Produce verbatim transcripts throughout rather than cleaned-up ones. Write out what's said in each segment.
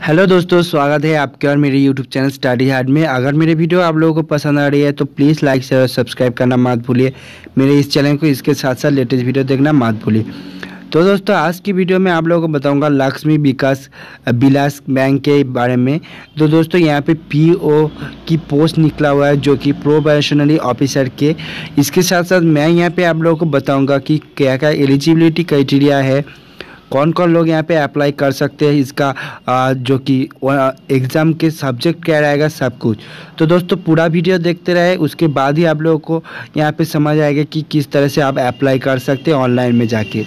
Hello दोस्तों, स्वागत है आपके और मेरे यूट्यूब चैनल स्टडी हार्ड में। अगर मेरे वीडियो आप लोगों को पसंद आ रही है तो प्लीज़ लाइक शेयर और सब्सक्राइब करना मत भूलिए। मेरे इस चैनल को इसके साथ साथ लेटेस्ट वीडियो देखना मत भूलिए। तो दोस्तों, आज की वीडियो में आप लोगों को बताऊंगा लक्ष्मी विकास विलास बैंक के बारे में। तो दोस्तों, यहाँ पे पीओ की पोस्ट निकला हुआ है जो कि प्रोबेशनरी ऑफिसर के। इसके साथ साथ मैं यहाँ पे आप लोगों को बताऊँगा कि क्या क्या एलिजिबिलिटी क्राइटेरिया है, कौन कौन लोग यहाँ पे अप्लाई कर सकते हैं, इसका आ, जो कि एग्ज़ाम के सब्जेक्ट क्या रहेगा, सब कुछ। तो दोस्तों, पूरा वीडियो देखते रहे, उसके बाद ही आप लोगों को यहाँ पे समझ आएगा कि किस तरह से आप अप्लाई कर सकते हैं ऑनलाइन में जाके।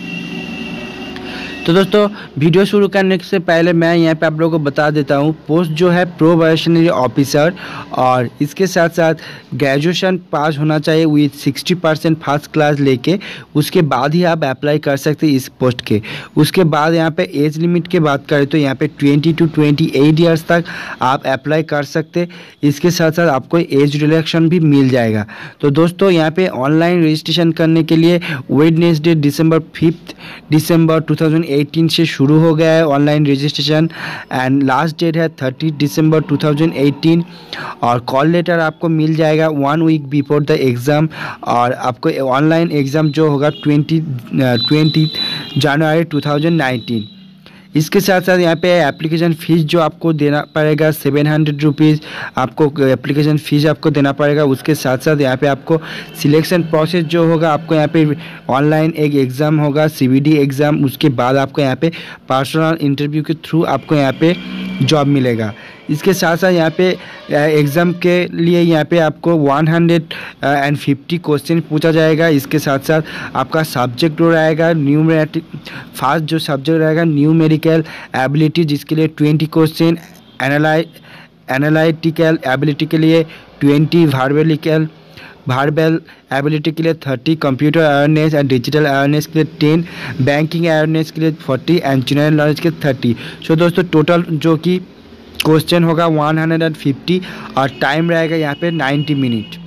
तो दोस्तों, वीडियो शुरू करने से पहले मैं यहाँ पे आप लोगों को बता देता हूँ, पोस्ट जो है प्रोबेशनरी ऑफिसर, और इसके साथ साथ ग्रेजुएशन पास होना चाहिए with sixty percent first class लेके, उसके बाद ही आप अप्लाई कर सकते हैं इस पोस्ट के। उसके बाद यहाँ पे एज लिमिट की बात करें तो यहाँ पे twenty two twenty eight years तक आप अप्लाई कर सकते। इसके साथ साथ आपको एज रिलैक्सेशन भी मिल जाएगा। तो दोस्तों, यहाँ पे ऑनलाइन रजिस्ट्रेशन करने के लिए Wednesday December fifth December two thousand eighteen से शुरू हो गया है online registration, and last date है thirty December two thousand eighteen. और कॉल लेटर आपको मिल जाएगा one week before the exam, और आपको ऑनलाइन एग्ज़ाम जो होगा twenty twenty January two thousand nineteen. इसके साथ साथ यहाँ पे एप्लीकेशन फ़ीस जो आपको देना पड़ेगा सेवन हंड्रेड रुपीज़, आपको एप्लीकेशन फ़ीस आपको देना पड़ेगा। उसके साथ साथ यहाँ पे आपको सिलेक्शन प्रोसेस जो होगा, आपको यहाँ पे ऑनलाइन एक एग्ज़ाम होगा सीबीडी एग्ज़ाम, उसके बाद आपको यहाँ पे पर्सनल इंटरव्यू के थ्रू आपको यहाँ पे जॉब मिलेगा। इसके साथ साथ यहाँ पे एग्ज़ाम के लिए यहाँ पे आपको one hundred and fifty question पूछा जाएगा। इसके साथ साथ आपका सब्जेक्ट जो रहेगा न्यूमेरिक, फर्स्ट जो सब्जेक्ट रहेगा न्यूमेरिकल एबिलिटी, जिसके लिए ट्वेंटी क्वेश्चन, एनालाइ एनालिटिकल एबिलिटी के लिए ट्वेंटी, वर्बलिकल वर्बल एबिलिटी के लिए thirty, computer awareness and digital awareness के लिए टेन, बैंकिंग अवेयरनेस के लिए फोर्टी एंड जनरल नॉलेज के थर्टी। सो दोस्तों, टोटल जो कि क्वेश्चन होगा वन हंड्रेड फिफ्टी, और टाइम रहेगा यहाँ पे नाइन्टी मिनट।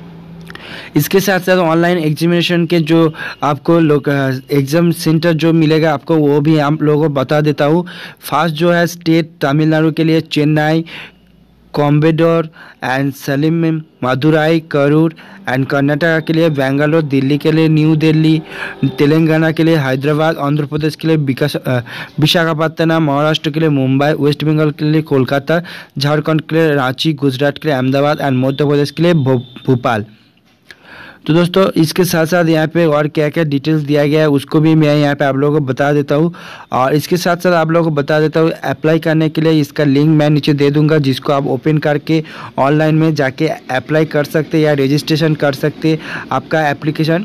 इसके साथ साथ ऑनलाइन एग्जामिनेशन के जो आपको लोग एग्ज़ाम सेंटर जो मिलेगा आपको, वो भी आप लोगों को बता देता हूँ। फर्स्ट जो है स्टेट तमिलनाडु के लिए चेन्नई, कोयम्बटूर एंड सलीम, मदुराई, करूर, एंड कर्नाटक के लिए बेंगलोर, दिल्ली के लिए न्यू दिल्ली, तेलंगाना के लिए हैदराबाद, आंध्र प्रदेश के लिए विकास विशाखापत्तनम, महाराष्ट्र के लिए मुंबई, वेस्ट बंगाल के लिए कोलकाता, झारखंड के लिए रांची, गुजरात के लिए अहमदाबाद, एंड मध्य प्रदेश के लिए भोपाल। तो दोस्तों, इसके साथ साथ यहाँ पे और क्या क्या डिटेल्स दिया गया है उसको भी मैं यहाँ पे आप लोगों को बता देता हूँ। और इसके साथ साथ आप लोगों को बता देता हूँ, अप्लाई करने के लिए इसका लिंक मैं नीचे दे दूँगा, जिसको आप ओपन करके ऑनलाइन में जाके अप्लाई कर सकते या रजिस्ट्रेशन कर सकते आपका एप्लीकेशन।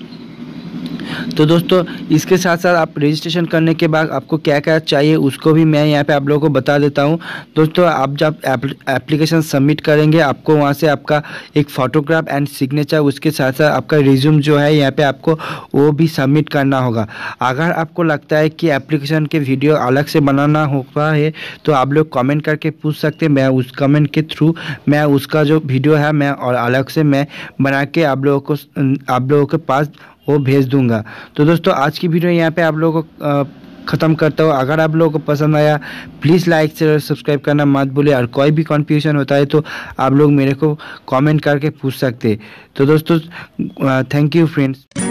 तो दोस्तों, इसके साथ साथ आप रजिस्ट्रेशन करने के बाद आपको क्या क्या चाहिए उसको भी मैं यहाँ पे आप लोगों को बता देता हूँ। दोस्तों, आप जब एप्लीकेशन सबमिट करेंगे, आपको वहाँ से आपका एक फ़ोटोग्राफ एंड सिग्नेचर, उसके साथ साथ आपका रिज्यूम जो है यहाँ पे आपको वो भी सबमिट करना होगा। अगर आपको लगता है कि एप्लीकेशन के वीडियो अलग से बनाना होगा है तो आप लोग कमेंट करके पूछ सकते हैं। मैं उस कमेंट के थ्रू मैं उसका जो वीडियो है मैं और अलग से मैं बना के आप लोगों को आप लोगों के पास वो भेज दूंगा। तो दोस्तों, आज की वीडियो यहाँ पे आप लोगों को ख़त्म करता हूँ। अगर आप लोगों को पसंद आया प्लीज़ लाइक शेयर सब्सक्राइब करना मत भूलिए, और कोई भी कन्फ्यूजन होता है तो आप लोग मेरे को कमेंट करके पूछ सकते। तो दोस्तों, थैंक यू फ्रेंड्स।